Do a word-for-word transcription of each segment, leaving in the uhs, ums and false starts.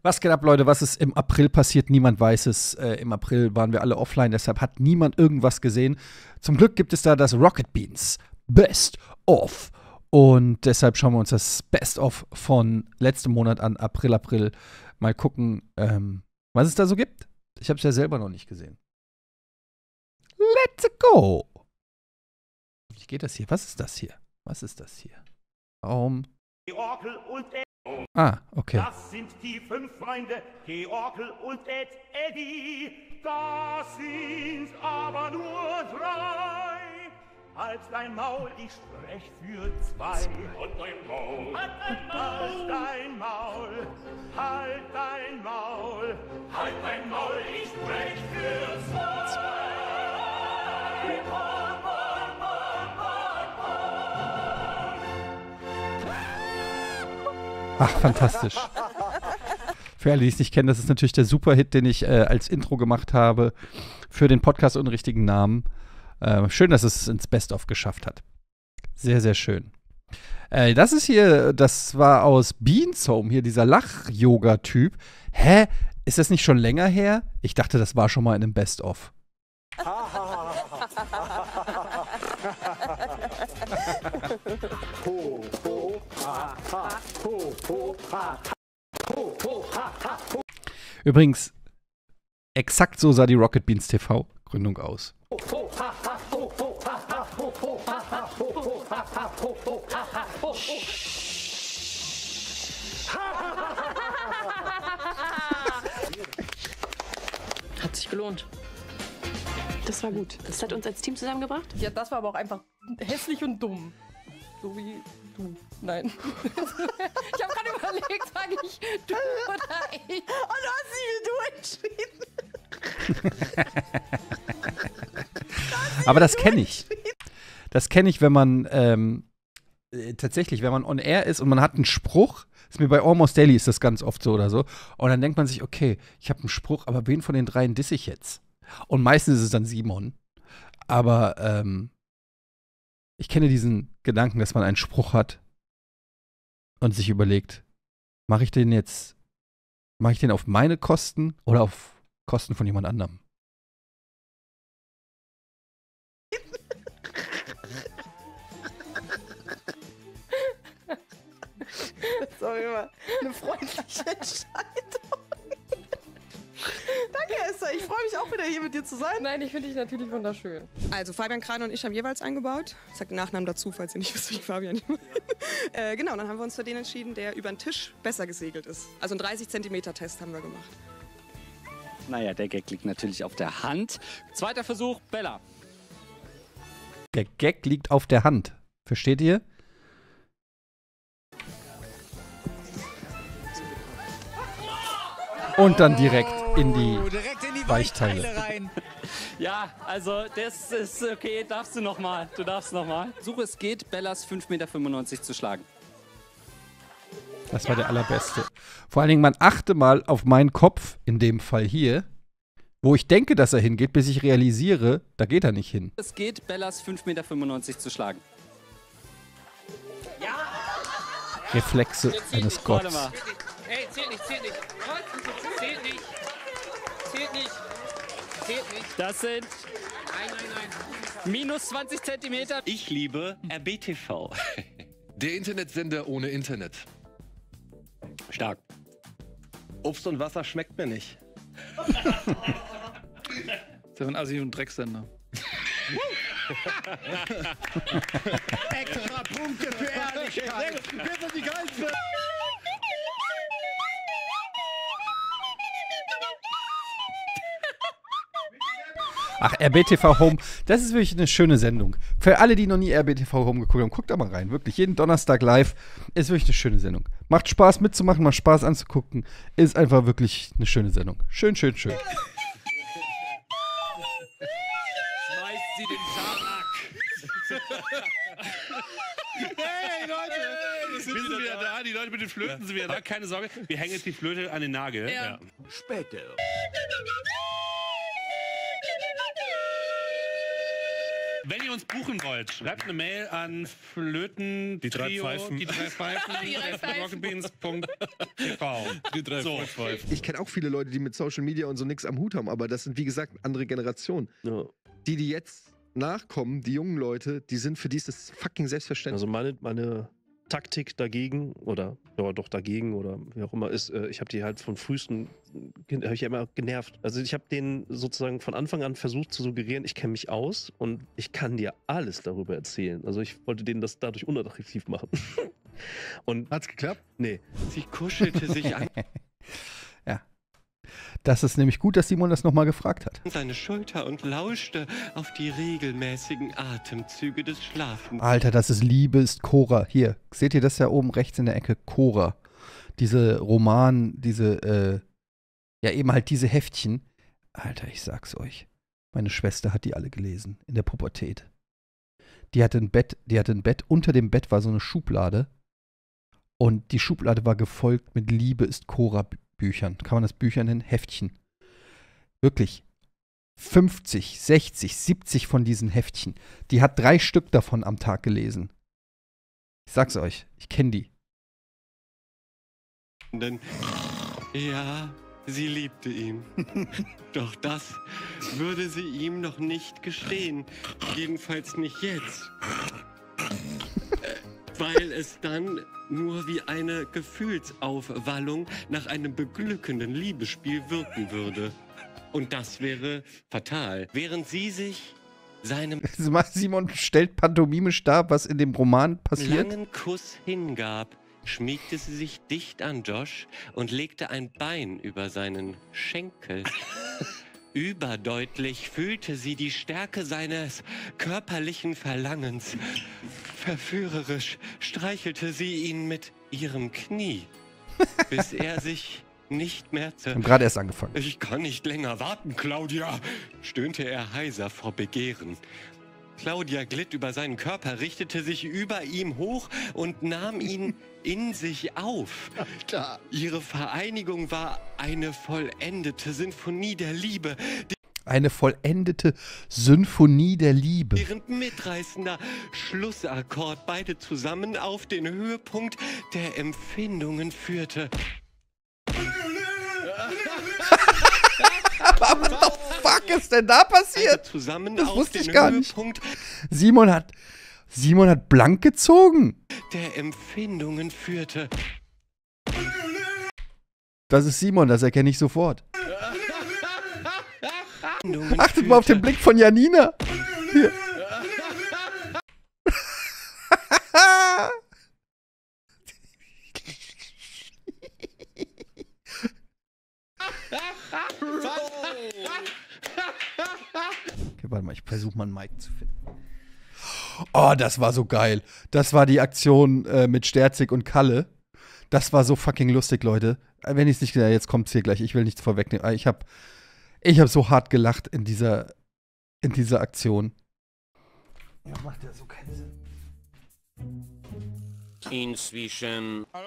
Was geht ab, Leute? Was ist im April passiert? Niemand weiß es. Äh, Im April waren wir alle offline, deshalb hat niemand irgendwas gesehen. Zum Glück gibt es da das Rocket Beans Best of. Und deshalb schauen wir uns das Best of von letztem Monat an, April, April. Mal gucken, ähm, was es da so gibt. Ich habe es ja selber noch nicht gesehen. Let's go! Wie geht das hier? Was ist das hier? Was ist das hier? Warum? Georkel und Ed. Ah, okay. Das sind die fünf Freunde, Georkel und Ed, Eddie. Das sind aber nur drei. Halt dein Maul, ich sprech für zwei. Halt dein Maul. Halt dein Maul. Halt dein Maul. Halt dein Maul. Halt dein Maul, ich sprech für zwei. Ach, fantastisch. Für alle, die es nicht kennen, das ist natürlich der Superhit, den ich äh, als Intro gemacht habe für den Podcast ohne richtigen Namen. Äh, schön, dass es ins Best-of geschafft hat. Sehr, sehr schön. Äh, das ist hier, das war aus Beans Home, hier dieser Lach-Yoga-Typ. Hä? Ist das nicht schon länger her? Ich dachte, das war schon mal in einem Best-of. Übrigens, exakt so sah die Rocket Beans T V-Gründung aus. Hat sich gelohnt. Das war gut. Das hat uns als Team zusammengebracht. Ja, das war aber auch einfach hässlich und dumm. So wie du. Nein. Ich habe gerade überlegt, sage ich du oder ich. Und du hast sie wie du entschieden. Aber das kenne ich. Das kenne ich, wenn man ähm, äh, tatsächlich, wenn man on air ist und man hat einen Spruch. Ist mir bei Almost Daily ist das ganz oft so oder so. Und dann denkt man sich, okay, ich habe einen Spruch, aber wen von den dreien disse ich jetzt? Und meistens ist es dann Simon. Aber ähm, ich kenne diesen Gedanken, dass man einen Spruch hat und sich überlegt, mache ich den jetzt, mache ich den auf meine Kosten oder auf Kosten von jemand anderem? Das ist auch immer eine freundliche Entscheidung. Danke, Esther. Ich freue mich auch wieder hier mit dir zu sein. Nein, ich finde dich natürlich wunderschön. Also Fabian Krane und ich haben jeweils eingebaut. Ich sage den Nachnamen dazu, falls ihr nicht wisst, wie Fabian äh, Genau, dann haben wir uns für den entschieden, der über den Tisch besser gesegelt ist. Also einen dreißig Zentimeter Test haben wir gemacht. Naja, der Gag liegt natürlich auf der Hand. Zweiter Versuch, Bella. Der Gag liegt auf der Hand. Versteht ihr? Und dann direkt in die, oh, direkt in die Weichteile. Weichteile rein. Ja, also das ist okay. Darfst du nochmal. Du darfst nochmal. Suche es geht, Bellas fünf Komma fünfundneunzig Meter zu schlagen. Das war der allerbeste. Vor allen Dingen, man achte mal auf meinen Kopf, in dem Fall hier, wo ich denke, dass er hingeht, bis ich realisiere, da geht er nicht hin. Es geht, Bellas fünf Komma fünfundneunzig Meter zu schlagen. Reflexe eines Warte Gottes. mal. Ey, zählt nicht, zählt nicht. Zählt nicht. Zählt nicht. Zählt nicht. Das sind Nein, nein, nein. minus zwanzig Zentimeter. Ich liebe R B T V. Der Internetsender ohne Internet. Stark. Obst und Wasser schmeckt mir nicht. Das ist ein Assi- und Drecksender. Extra Punkte für Ehrlichkeit. Wer ist die geilste? Ach, R B T V Home, das ist wirklich eine schöne Sendung. Für alle, die noch nie R B T V Home geguckt haben, guckt da mal rein. Wirklich, jeden Donnerstag live. Ist wirklich eine schöne Sendung. Macht Spaß mitzumachen, macht Spaß anzugucken. Ist einfach wirklich eine schöne Sendung. Schön, schön, schön. Schmeißt sie den Schabrack. Hey Leute, wir sind wieder da. Die Leute mit den Flöten sind wieder da. Keine Sorge, wir hängen jetzt die Flöte an den Nagel. Ja. Ja. Später. Wenn ihr uns buchen wollt, schreibt eine Mail an Flöten, die drei Pfeifen, die drei Pfeifen, rocketbeans punkt t v. Die drei so. Pfeifen. Ich kenne auch viele Leute, die mit Social Media und so nichts am Hut haben, aber das sind, wie gesagt, andere Generationen. Ja. Die, die jetzt nachkommen, die jungen Leute, die sind für die ist das fucking selbstverständlich. Also meine, meine Taktik dagegen oder ja, doch dagegen oder wie auch immer ist, äh, ich habe die halt von frühesten, habe ich ja immer genervt. Also ich habe denen sozusagen von Anfang an versucht zu suggerieren, ich kenne mich aus und ich kann dir alles darüber erzählen. Also ich wollte denen das dadurch unattraktiv machen. Und hat's geklappt? Nee. Sie kuschelte sich an Ja. Das ist nämlich gut, dass Simon das nochmal gefragt hat. seine Schulter und lauschte auf die regelmäßigen Atemzüge des Schlafens. Alter, das ist Liebe ist Cora. Hier, seht ihr das ja oben rechts in der Ecke? Cora. Diese Roman, diese, äh, ja eben halt diese Heftchen. Alter, ich sag's euch. Meine Schwester hat die alle gelesen, in der Pubertät. Die hatte ein Bett, die hatte ein Bett, unter dem Bett war so eine Schublade. Und die Schublade war gefolgt mit Liebe ist Cora Büchern. Kann man das Bücher nennen? Heftchen. Wirklich. fünfzig, sechzig, siebzig von diesen Heftchen. Die hat drei Stück davon am Tag gelesen. Ich sag's euch, ich kenne die. Denn, ja, sie liebte ihn. Doch das würde sie ihm noch nicht gestehen. Jedenfalls nicht jetzt. Weil es dann nur wie eine Gefühlsaufwallung nach einem beglückenden Liebesspiel wirken würde. Und das wäre fatal. Während sie sich seinem Simon stellt pantomimisch dar, was in dem Roman passiert. langen Kuss hingab, schmiegte sie sich dicht an Josh und legte ein Bein über seinen Schenkel. Überdeutlich fühlte sie die Stärke seines körperlichen Verlangens. Verführerisch streichelte sie ihn mit ihrem Knie, bis er sich nicht mehr Wir haben gerade erst angefangen. Ich kann nicht länger warten, Claudia, stöhnte er heiser vor Begehren. Claudia glitt über seinen Körper, richtete sich über ihm hoch und nahm ihn in sich auf. Alter. Ihre Vereinigung war eine vollendete Sinfonie der Liebe. Eine vollendete Symphonie der Liebe. Deren mitreißender Schlussakkord beide zusammen auf den Höhepunkt der Empfindungen führte. Was the fuck ist denn da passiert? Zusammen das auf wusste den ich gar nicht. Höhepunkt Simon hat, Simon hat blank gezogen. Der Empfindungen führte. Das ist Simon, das erkenne ich sofort. Achtet mal auf den Blick von Janina. Hier. Okay, warte mal, ich versuche mal einen Mic zu finden. Oh, das war so geil. Das war die Aktion äh, mit Sterzig und Kalle. Das war so fucking lustig, Leute. Wenn ich es nicht, ja, jetzt kommt es hier gleich. Ich will nichts vorwegnehmen. Ich habe ich hab so hart gelacht in dieser, in dieser Aktion. Ja, macht ja so keinen Sinn. Inzwischen. Hallo?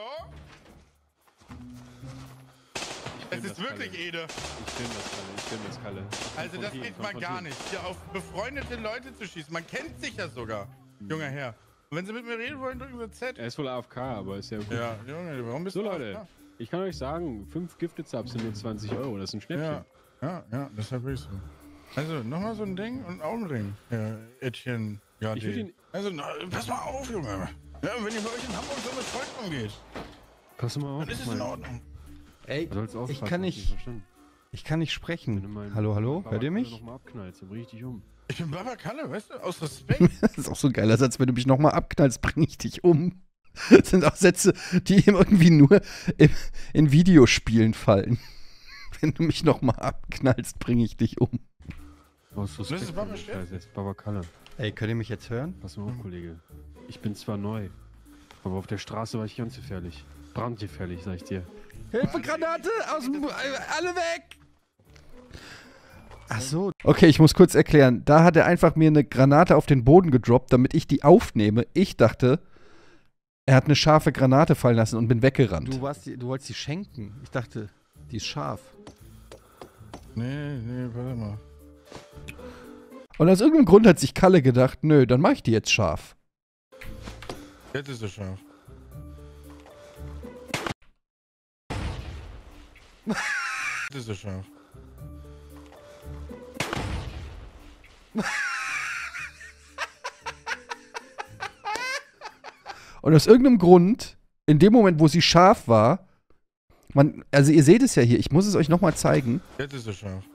Es ist wirklich Kalle. Ede. Ich bin das Kalle, ich bin das Kalle. Also das geht mal gar nicht, hier auf befreundete Leute zu schießen. Man kennt sich ja sogar, mhm. junger Herr. Und wenn Sie mit mir reden wollen, drücken Sie Z. Er ist wohl A F K, aber ist ja gut. Ja, Junge, warum bist so, du Leute, A F K? Ich kann euch sagen, fünf Gifted-Subs sind nur zwanzig Euro, das ist ein Schnäppchen. Ja, ja, ja, deshalb will ich so. Also, nochmal so ein Ding und auch ein Ring, Herr Etienne. Ja, ich ihn Also, na, pass mal auf, Junge. Ja, wenn ihr bei euch in Hamburg so mit Freunden umgeht, pass mal auf. dann ist es in Ordnung. Ey, ich kann nicht, ich kann nicht sprechen. Hallo, hallo, hört ihr mich? Noch mal abknallst, dann bring ich dich um. Ich bin Baba Kalle, weißt du, aus Respekt. Das ist auch so ein geiler Satz, wenn du mich nochmal abknallst, bring ich dich um. Das sind auch Sätze, die ihm irgendwie nur im, in Videospielen fallen. Wenn du mich nochmal abknallst, bring ich dich um. Aus Respekt, das ist Baba Scheiße, ist Baba Kalle. Ey, könnt ihr mich jetzt hören? Pass mal auf, Kollege. Ich bin zwar neu, aber auf der Straße war ich ganz gefährlich. Brandgefährlich, sag ich dir. Hilfegranate! Aus dem, alle weg! Ach so. Okay, ich muss kurz erklären. Da hat er einfach mir eine Granate auf den Boden gedroppt, damit ich die aufnehme. Ich dachte, er hat eine scharfe Granate fallen lassen und bin weggerannt. Du, warst die, du wolltest die schenken. Ich dachte, die ist scharf. Nee, nee, warte mal. Und aus irgendeinem Grund hat sich Kalle gedacht, nö, dann mach ich die jetzt scharf. Jetzt ist es scharf. Jetzt ist es scharf. Und aus irgendeinem Grund, in dem Moment, wo sie scharf war, man, also ihr seht es ja hier, ich muss es euch nochmal zeigen. Jetzt ist es scharf.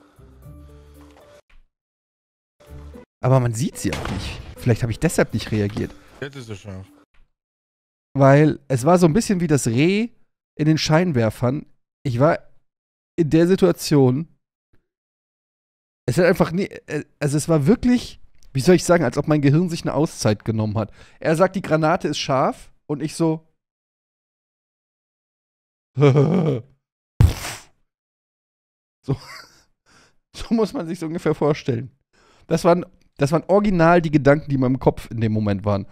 Aber man sieht sie auch nicht. Vielleicht habe ich deshalb nicht reagiert. Jetzt ist es scharf. Weil es war so ein bisschen wie das Reh in den Scheinwerfern. Ich war in der Situation, es hat einfach nie, also es war wirklich, wie soll ich sagen, als ob mein Gehirn sich eine Auszeit genommen hat. Er sagt, die Granate ist scharf und ich so so, so muss man sich so ungefähr vorstellen. Das waren, das waren original die Gedanken, die in meinem Kopf in dem Moment waren.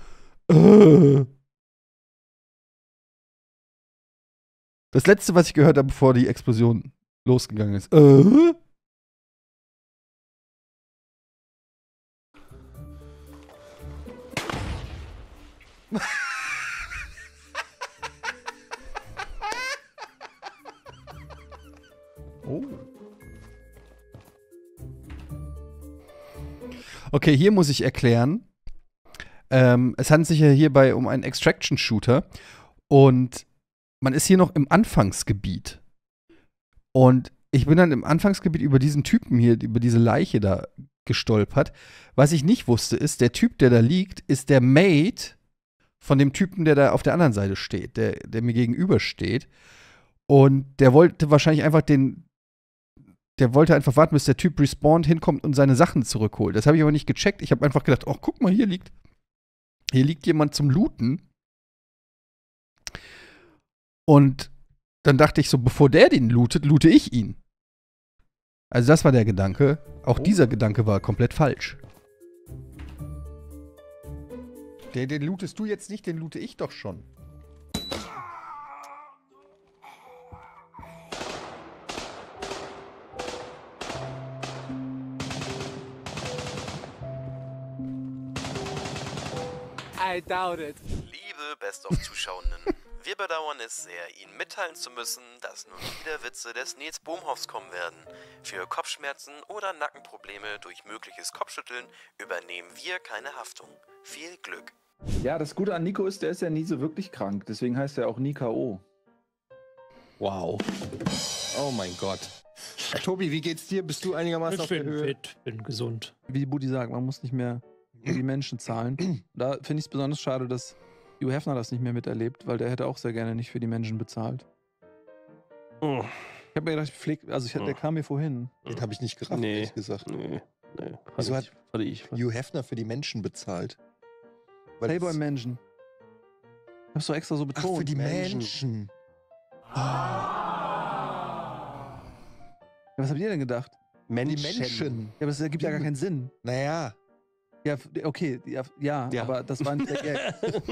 Das letzte, was ich gehört habe, bevor die Explosion losgegangen ist. Äh? Oh. Okay, hier muss ich erklären. Ähm, es handelt sich ja hierbei um einen Extraction-Shooter und man ist hier noch im Anfangsgebiet. Und ich bin dann im Anfangsgebiet über diesen Typen hier, über diese Leiche da gestolpert. Was ich nicht wusste, ist, der Typ, der da liegt, ist der Mate von dem Typen, der da auf der anderen Seite steht, der, der mir gegenüber steht. Und der wollte wahrscheinlich einfach den, der wollte einfach warten, bis der Typ respawnt, hinkommt und seine Sachen zurückholt. Das habe ich aber nicht gecheckt. Ich habe einfach gedacht, oh, guck mal, hier liegt, hier liegt jemand zum Looten. Und dann dachte ich so, bevor der den lootet, loote ich ihn. Also das war der Gedanke. Auch oh. dieser Gedanke war komplett falsch. Den, den lootest du jetzt nicht, den loote ich doch schon. I doubt it. Liebe Best-of-Zuschauenden, wir bedauern es sehr, Ihnen mitteilen zu müssen, dass nun wieder Witze des Nils Bohmhoffs kommen werden. Für Kopfschmerzen oder Nackenprobleme durch mögliches Kopfschütteln übernehmen wir keine Haftung. Viel Glück. Ja, das Gute an Nico ist, der ist ja nie so wirklich krank. Deswegen heißt er auch nie K O. Wow. Oh mein Gott. Tobi, wie geht's dir? Bist du einigermaßen ich auf der bin Höhe? fit, bin gesund. Wie Buddy sagt, man muss nicht mehr für die Menschen zahlen. Da finde ich es besonders schade, dass Hugh Hefner das nicht mehr miterlebt, weil der hätte auch sehr gerne nicht für die Menschen bezahlt. Oh. Ich habe mir gedacht, ich pfleg, also ich, der kam mir vorhin. Den habe ich nicht gerafft, Nee. ehrlich gesagt. Nee, nee. Wieso Hatte hat ich, hatte ich. Hugh Hefner für die Menschen bezahlt? Weil Playboy es- Menschen. Ich hab's doch extra so betont. Ach, für die Menschen. Ja, was habt ihr denn gedacht? Menschen. Die Menschen. Ja, aber das ergibt ja gar keinen Sinn. Naja. Ja, f- okay, ja, ja, Ja. aber das war ein der Gag.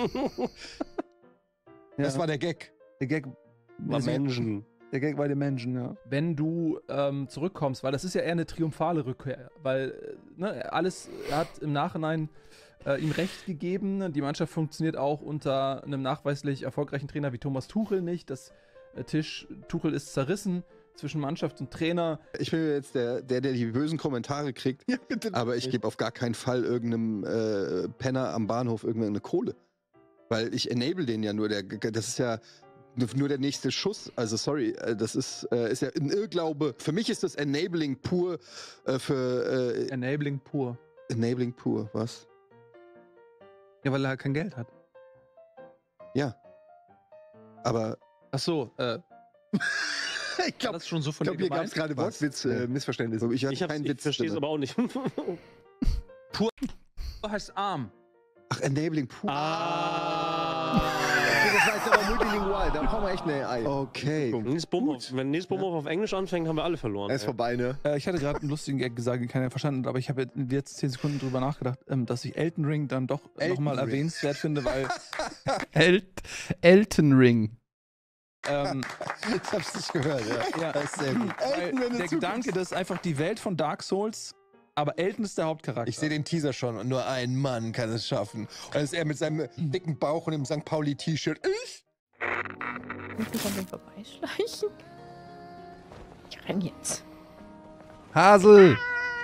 Das war der Gag. Der Gag War Menschen. Der Gag war der Menschen, ja. Wenn du ähm, zurückkommst, weil das ist ja eher eine triumphale Rückkehr, weil äh, ne, alles, er hat im Nachhinein äh, ihm Recht gegeben. Die Mannschaft funktioniert auch unter einem nachweislich erfolgreichen Trainer wie Thomas Tuchel nicht. Das äh, Tisch Tuchel ist zerrissen zwischen Mannschaft und Trainer. Ich bin jetzt der, der, der die bösen Kommentare kriegt. Ja, bitte aber ich gebe auf gar keinen Fall irgendeinem äh, Penner am Bahnhof irgendeine Kohle. Weil ich enable den ja nur. Der, das ist ja nur der nächste Schuss. Also sorry, äh, das ist, äh, ist ja ein Irrglaube. Für mich ist das Enabling pur äh, für... Äh, Enabling pur. Enabling pur, was? Ja, weil er halt kein Geld hat. Ja. Aber... Ach so, äh... ich glaube, das schon so von glaub, dir hier gab es gemeint? gerade Wortwitz, äh, Missverständnisse. Ich, Ich, hab's- keinen ich Witz verstehe es drin. aber auch nicht. Pur heißt arm. Ach, Enabling pur. Ah. Okay, das war jetzt aber multilingual. Da brauchen wir echt eine A I. Okay. Nils Bohmhoff, wenn Nils Bohmhoff auf Englisch anfängt, haben wir alle verloren. Er ist vorbei, ne? Äh, ich hatte gerade einen lustigen Gag gesagt, den keiner verstanden hat, aber ich habe jetzt zehn Sekunden drüber nachgedacht, ähm, dass ich Elton Ring dann doch nochmal Ring. erwähnenswert finde, weil El Elton Ring. ähm, Jetzt hab's nicht gehört, ja. ja, Das ist sehr gut. weil Elton, wenn du der zuguckst. Gedanke, dass einfach die Welt von Dark Souls Aber Elton ist der Hauptcharakter. Ich sehe den Teaser schon und nur ein Mann kann es schaffen. Und dann ist er mit seinem dicken Bauch und dem Sankt Pauli-T-Shirt. Ich? Muss ich an dem vorbeischleichen? Ich renn jetzt. Hasel!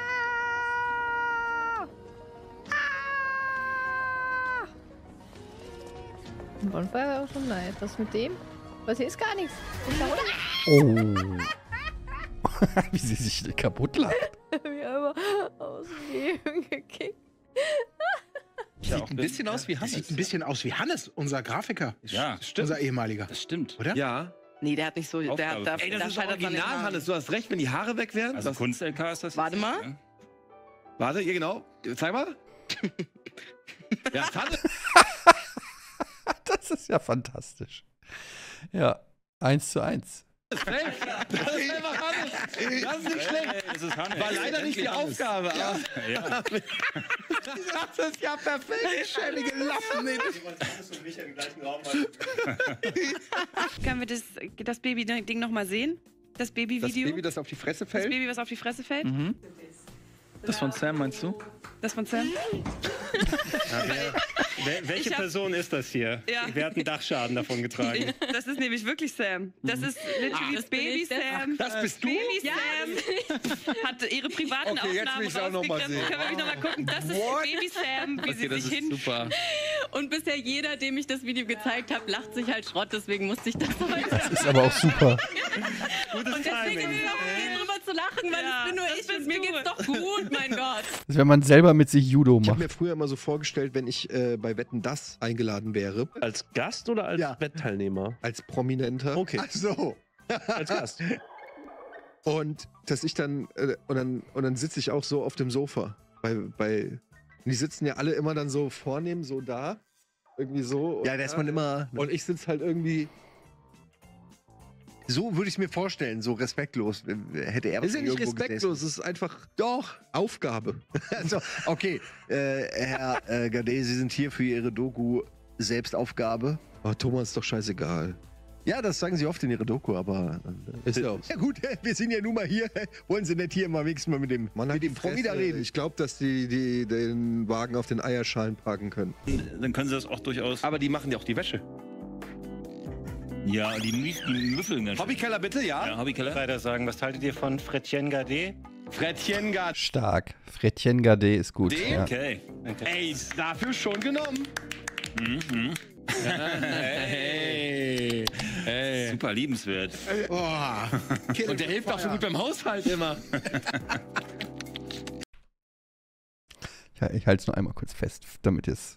Bonfire war auch schon nice. Was mit dem? Was hier ist gar nichts. Ist da, oder? Oh. Wie sie sich kaputt lacht. Wie immer aus dem Leben gekickt. Sieht ein bisschen aus wie Hannes. Sieht ein bisschen aus wie Hannes, unser Grafiker. Ja, stimmt. Unser ehemaliger. Das stimmt. Oder? Ja. Nee, der hat nicht so. Der hat, da, Ey, das da ist scheitert original, an den Hannes. Du hast recht, wenn die Haare weg wären. Also das Kunst-L K ist das. Warte jetzt, mal. Ja. Warte, hier genau. Zeig mal. Ja, Hannes. Das ist ja fantastisch. Ja, eins zu eins. Das ist einfach Hannes. Das ist nicht schlecht. Hey, das ist Hannes. War leider nicht die Hannes. Aufgabe. Ja. Aber Ja. das ist ja perfekt. Schäbige Lappen. Können wir das, das Baby-Ding nochmal sehen? Das Baby-Video? Das Baby, das auf die Fresse Das fällt? Baby, was auf die Fresse fällt? Mhm. Das von Sam, meinst du? Das von Sam? Wel welche Ich hab- Person ist das hier? Ja. Wer hat einen Dachschaden davon getragen? Das ist nämlich wirklich Sam. Das ist literally das Baby bin ich, Sam. das bist du? Baby Sam hat ihre privaten Okay, jetzt will Aufnahmen ich's auch noch mal rausgegriffen. sehen. Können wir mich noch mal gucken? Das ist What? Baby Sam, wie Okay, sie das sich ist hin... super. Und bisher jeder, dem ich das Video gezeigt habe, lacht sich halt Schrott, deswegen musste ich das heute. Das ist aber auch super. Und deswegen ist es auch okay, drüber zu lachen, weil es bin nur ich und mir geht's doch gut, mein Gott. Das ist, wenn man selber mit sich Judo Ich habe macht. mir früher immer so vorgestellt, wenn ich äh, bei Wetten, dass eingeladen wäre. Als Gast oder als Ja. Wettteilnehmer? Als Prominenter. Okay. Ach so. Als Gast. Und dass ich dann, äh, und dann, und dann sitze ich auch so auf dem Sofa. Bei, bei, und die sitzen ja alle immer dann so vornehm, so da. Irgendwie so. Ja, da ist man immer. Und ich sitze halt irgendwie. So würde ich es mir vorstellen, so respektlos. Hätte er Das ist ja nicht irgendwo respektlos, es ist einfach. Doch, Aufgabe. Also, okay, äh, Herr äh, Gade, Sie sind hier für Ihre Doku Selbstaufgabe. Oh, Thomas ist doch scheißegal. Ja, das sagen Sie oft in Ihrer Doku, aber. Äh, Ist ja auch. Ja, gut, wir sind ja nun mal hier. Wollen Sie nicht hier mal wenigstens mal mit dem, Man hat mit dem die Promi da Fresse. reden? Ich glaube, dass die, die den Wagen auf den Eierschalen parken können. Dann können sie das auch durchaus. Aber die machen ja auch die Wäsche. Ja, die, Müf- die müffeln ganz schön. Hobbykeller bitte, ja? Ja, Hobbykeller. Weiter sagen, was haltet ihr von Frettchen Gade? Frettchen Gade. Stark. Frettchen Gade ist gut. Ja. Okay. Ey, dafür schon genommen. Mhm. Hey. Hey. Super liebenswert. Oh. Und der hilft auch so gut beim Haushalt immer. Ja, ich halte es nur einmal kurz fest, damit es.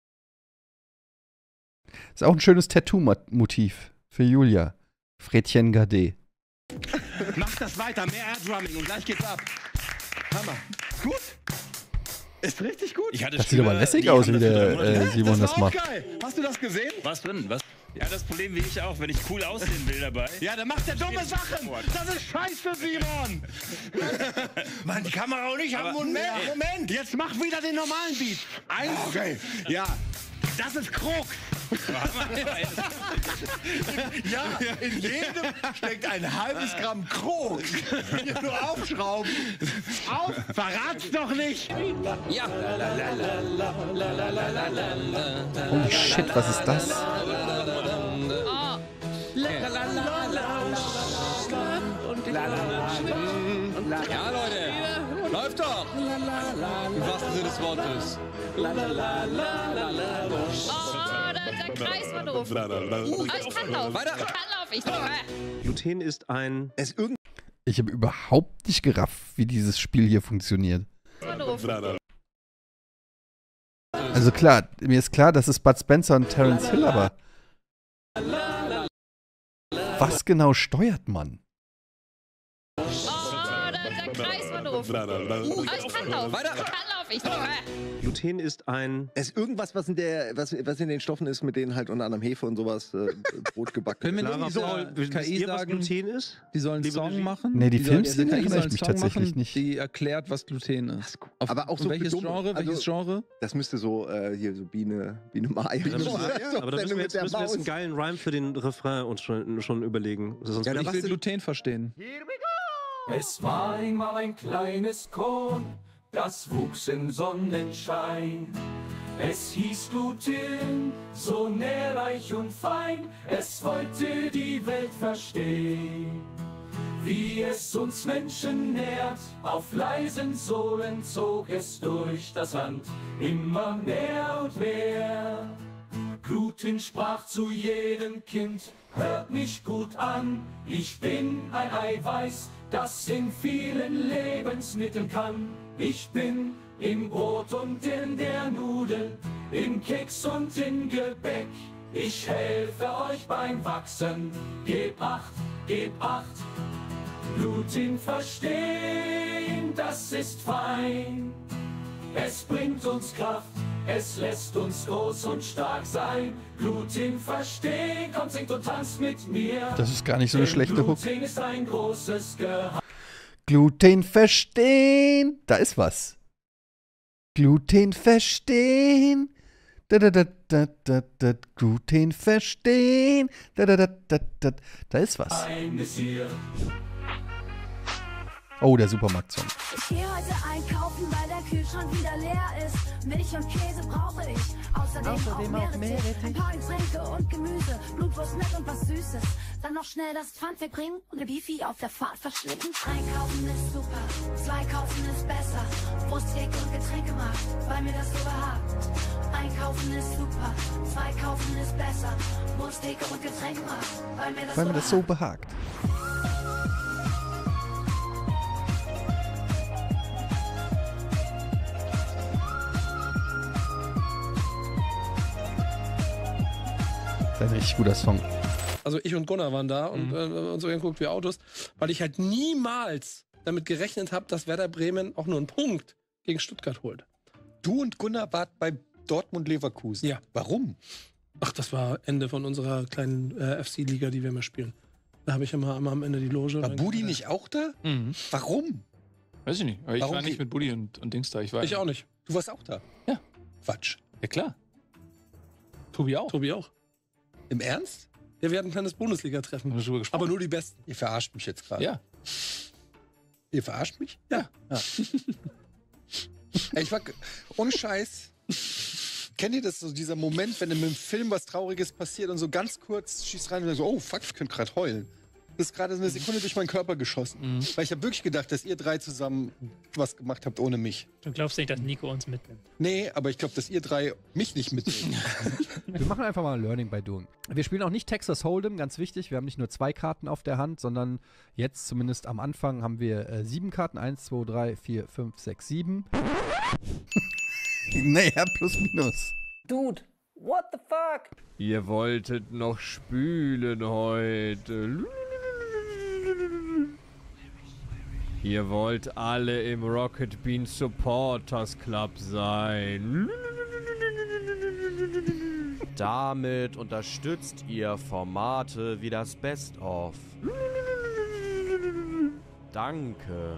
Ist auch ein schönes Tattoo-Motiv für Julia. Frettchen Gade. Mach das weiter, mehr Airdrumming und gleich geht's ab. Hammer. Gut. Ist richtig gut. Ich hatte Das sieht aber früher- lässig die aus, haben wie das für drei der Monate- äh, Simon das war auch macht. geil. Hast du das gesehen? Was drin? Was? Ja, das Problem wie ich auch, wenn ich cool aussehen will dabei. Ja, dann macht er dumme Sachen. Das ist scheiße, Simon. Mann, die Kamera und ich haben Aber- einen mehr. Ja. Moment, jetzt mach wieder den normalen Beat. Eins. Okay. Ja, das ist Krog. Ja, in jedem steckt ein halbes Gramm Krog. Hier nur aufschrauben. Auf, verrat's doch nicht. Ja. Holy shit, was ist das? Ja, Leute. Läuft doch. Im wahrsten Sinne des Wortes. Oh, der, der Kreis war doof. Uh, ich kann laufen. Weiter. Ich kann laufen. Ich kann Gluten ist ein. Es irgend Ich habe überhaupt nicht gerafft, wie dieses Spiel hier funktioniert. doof. Also klar, mir ist klar, das ist Bud Spencer und Terence Hill, aber was genau steuert man? Oh, der, der Kreis war doof. Uh, ich kann laufen. Weiter. Ich kann laufen. Ich kann Gluten ist ein. Es ist irgendwas, was in, der, was, was in den Stoffen ist, mit denen halt unter anderem Hefe und sowas äh, Brot gebacken Können wir wird. nicht so, so wisst K I ihr, was sagen, Gluten ist? die sollen einen Liebe Song Regie? machen? Nee, die Die sollen- Filmszene also K I soll erinnere ich einen mich Song tatsächlich machen, nicht. Die erklärt, was Gluten ist. Auf, Aber auch so und welches für Dumme. Genre? Welches Also- Genre? Das müsste so, äh, hier so Biene, Biene Maya. Da müssen, So, aber da müssen wir mit jetzt, der müssen wir jetzt Maus. einen geilen Rhyme für den Refrain uns schon, schon überlegen. Sonst Ja, wird- dann Ich was will denn- Gluten verstehen. Es war einmal ein kleines Korn, das wuchs im Sonnenschein. Es hieß Gluten, so nährreich und fein, es wollte die Welt verstehen. Wie es uns Menschen nährt, auf leisen Sohlen zog es durch das Land, immer mehr und mehr. Gluten sprach zu jedem Kind, hört mich gut an, ich bin ein Eiweiß, das in vielen Lebensmitteln kann. Ich bin im Brot und in der Nudel, im Keks und im Gebäck. Ich helfe euch beim Wachsen, gebt acht, gebt acht. Gluten verstehen, das ist fein. Es bringt uns Kraft, es lässt uns groß und stark sein. Gluten verstehen, kommt, singt und tanzt mit mir. Das ist gar nicht so eine Denn schlechte Hook. Gluten ist ein großes Geheimnis. Gluten verstehen. Da ist was. Gluten verstehen. Da, da, da, da, da, da. Gluten verstehen. Da, da, da, da, da. Da ist was. Oh, der Supermarkt-Song. Ich gehe heute einkaufen, weil der Kühlschrank wieder leer ist. Milch und Käse brauche ich, außerdem, Außerdem auch auch Meerrettich. Ein paar Getränke und Gemüse, Blutwurst, Nett und was Süßes. Dann noch schnell das Pfand wegbringen und der Beefy auf der Fahrt verschwinden. Einkaufen ist super, zwei kaufen ist besser. Wursttheke und Getränkemarkt, weil mir das so behagt. Einkaufen ist super, zwei kaufen ist besser. Wursttheke und Getränkemarkt, weil mir das Weil so mir das so behagt. Das ist ein richtig guter Song. Also ich und Gunnar waren da und Mhm. äh, haben uns so angeguckt wie Autos, weil ich halt niemals damit gerechnet habe, dass Werder Bremen auch nur einen Punkt gegen Stuttgart holt. Du und Gunnar wart bei Dortmund-Leverkusen. Ja. Warum? Ach, das war Ende von unserer kleinen äh, F C-Liga, die wir immer spielen. Da habe ich immer, immer am Ende die Loge. War Budi nicht auch da? Mhm. Warum? Weiß ich nicht. Aber ich Warum war nicht die- mit Buddy und, und Dings da. Ich, war Ich auch nicht. Du warst auch da? Ja. Quatsch. Ja, klar. Tobi auch. Tobi auch. Im Ernst? Ja, wir hatten ein kleines Bundesliga-Treffen. Aber nur die Besten. Ihr verarscht mich jetzt gerade. Ja. Ihr verarscht mich? Ja. ja. Ey, ich war, ohne Scheiß. Kennt ihr das so, dieser Moment, wenn in einem Film was Trauriges passiert und so ganz kurz schießt rein und so, oh fuck, ich könnte gerade heulen. Das ist gerade eine Sekunde durch meinen Körper geschossen. Mhm. Weil ich habe wirklich gedacht, dass ihr drei zusammen was gemacht habt ohne mich. Du glaubst nicht, dass Nico uns mitnimmt. Nee, aber ich glaube, dass ihr drei mich nicht mitnehmt. Wir machen einfach mal Learning by Doing. Wir spielen auch nicht Texas Hold'em, ganz wichtig. Wir haben nicht nur zwei Karten auf der Hand, sondern jetzt zumindest am Anfang haben wir äh, sieben Karten. Eins, zwei, drei, vier, fünf, sechs, sieben. Naja, plus minus. Dude, what the fuck? Ihr wolltet noch spülen heute. Ihr wollt alle im Rocket Bean Supporters Club sein. Damit unterstützt ihr Formate wie das Best of. Danke.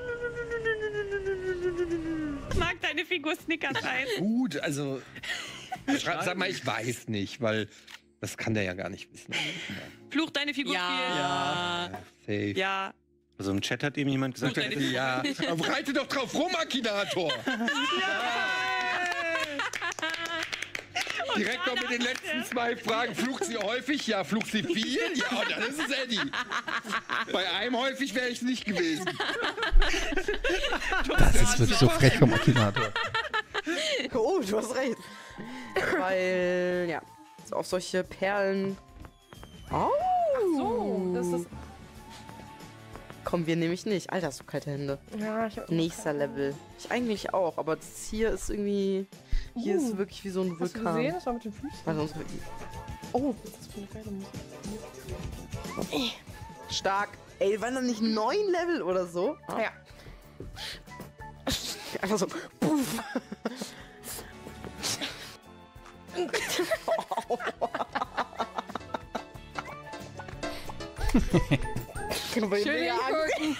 Ich mag deine Figur Snickers Eis. Gut, also schreib, sag mal, ich weiß nicht, weil das kann der ja gar nicht wissen. Fluch deine Figur Ja. Safe. viel. Ja. Also im Chat hat eben jemand gesagt, Fluch deine ja, Figur. aber reite doch drauf rum, Akinator! Direkt noch mit den letzten zwei Fragen. Flucht sie häufig? Ja. Flucht sie viel? Ja, und dann ist es Eddie. Bei einem häufig wäre ich nicht gewesen. Das ist wirklich so frech vom Akinator. Oh, du hast recht. Weil, ja, so auf solche Perlen. Oh! so, das ist- Kommen wir nämlich nicht. Alter, hast du kalte Hände. Ja, ich hab. Nächster Level. Ich eigentlich auch, aber das hier ist irgendwie. Hier Uh, ist wirklich wie so ein Hast du Vulkan. gesehen? Das war mit den Füßen. Weil sonst Oh, was ist das für eine geile Musik. Stark. Ey, waren da nicht neun Level oder so? Ja. Einfach so. Puff. Schön hingucken.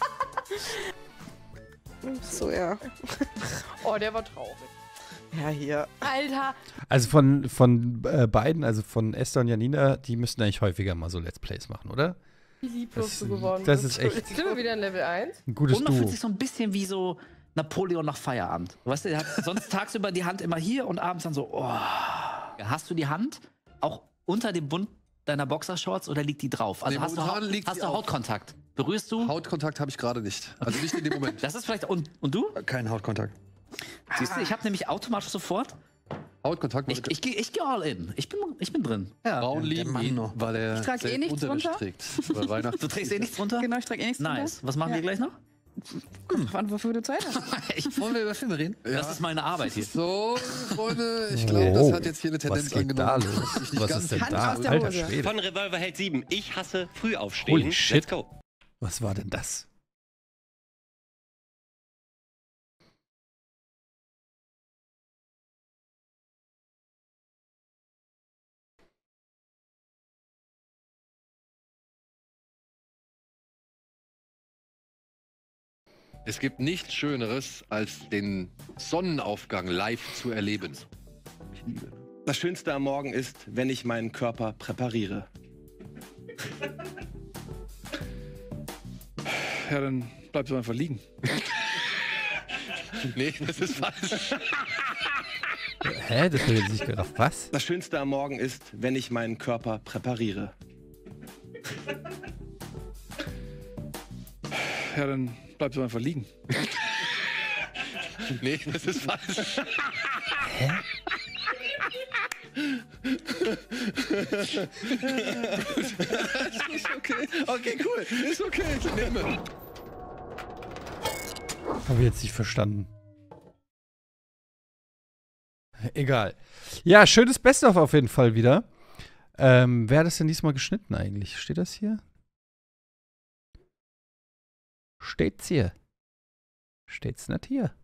So, ja. Oh, der war traurig. Ja, hier. Alter. Also von, von äh, beiden, also von Esther und Janina, die müssten eigentlich häufiger mal so Let's Plays machen, oder? Wie lieblos Das- du geworden das bist. ist echt- Jetzt sind wir wieder in Level eins. Ein gutes Und man Duo. fühlt sich so ein bisschen wie so Napoleon nach Feierabend. Weißt du, der hat sonst tagsüber die Hand immer hier und abends dann so, oh. Hast du die Hand auch unter dem Bund deiner Boxershorts oder liegt die drauf? Also Nee, hast du, momentan Haut- liegt hast die du auf. Hautkontakt? Berührst du? Hautkontakt habe ich gerade nicht. Also nicht in dem Moment. Das ist vielleicht. Und, und du? Kein Hautkontakt. Siehst du, ich habe nämlich automatisch sofort. Hautkontakt. Ich, ich, ich, ich gehe all in. Ich bin, ich bin drin. Ja. Frauen der lieben Mann ihn, noch. weil er Ich trage eh selten nichts Unterwäsche drunter. trägt. Über Weihnachten. Du trägst eh nichts drunter? Genau, ich trage eh nichts Nice. drunter. Was machen Ja. wir gleich noch? Wann, wofür du Zeit hast. Ich, Wollen wir über Filme reden? Das ist meine Arbeit hier. So, Freunde, ich glaube, das hat jetzt hier eine Tendenz Was geht angenommen. da los? dass ich nicht Was ganz ist denn Hand da? aus der Alter Hose. Schwede. Von Revolverheld sieben. Ich hasse Frühaufstehen. Holy shit. Let's go. Was war denn das? Es gibt nichts Schöneres, als den Sonnenaufgang live zu erleben. Das Schönste am Morgen ist, wenn ich meinen Körper präpariere. Ja, dann bleibst du einfach liegen. Nee, das ist falsch. Hä? Das habe ich jetzt nicht gerafft. Was? Das Schönste am Morgen ist, wenn ich meinen Körper präpariere. Ja, dann bleibst du einfach liegen. Nee, das ist falsch. Hä? ist okay. Okay, cool. Ist okay. Ich nehme. Habe ich jetzt nicht verstanden. Egal. Ja, schönes Best-of auf jeden Fall wieder. Ähm, wer hat das denn diesmal geschnitten eigentlich? Steht das hier? Steht's hier? Steht's nicht hier?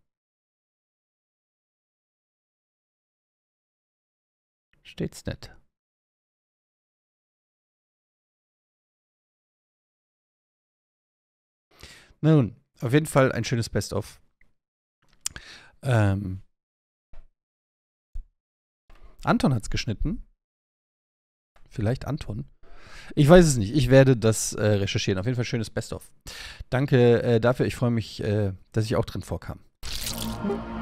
Steht's nicht. Nun, auf jeden Fall ein schönes Best-of. Ähm, Anton hat's geschnitten. Vielleicht Anton. Ich weiß es nicht. Ich werde das äh, recherchieren. Auf jeden Fall schönes Best-of. Danke äh, dafür. Ich freue mich, äh, dass ich auch drin vorkam.